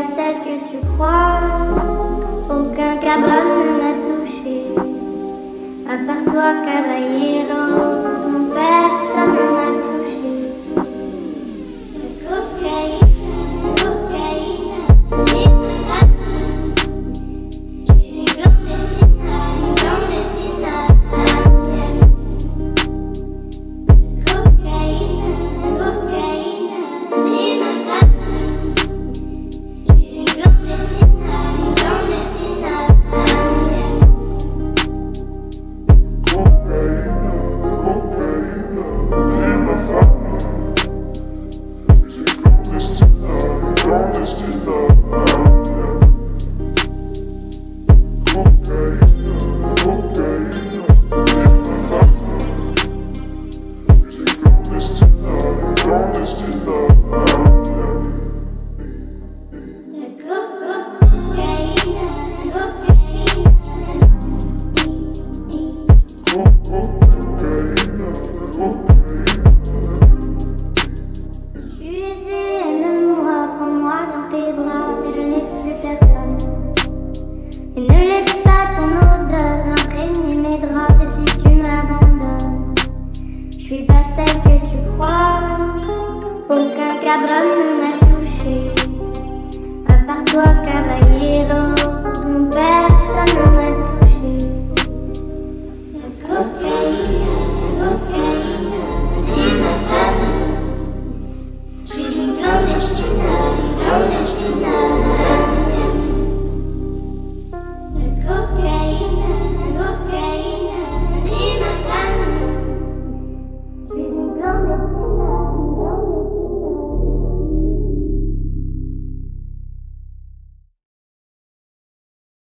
celle que tu crois. Aucun cabron ne m'a touché. À part toi, caballero, personne ne m'a touché. La cocaïne, et ma famille. Je suis une clandestina, Cocaïne, et ma famille. Je suis une clandestina, et ne laisse pas ton odeur imprégner mes draps. Et si tu m'abandonnes, je suis pas celle que tu crois. Aucun cabron ne m'a touché. À part toi, caballero, personne ne m'a touché. La cocaïne, et ma famille. Je suis une clandestina.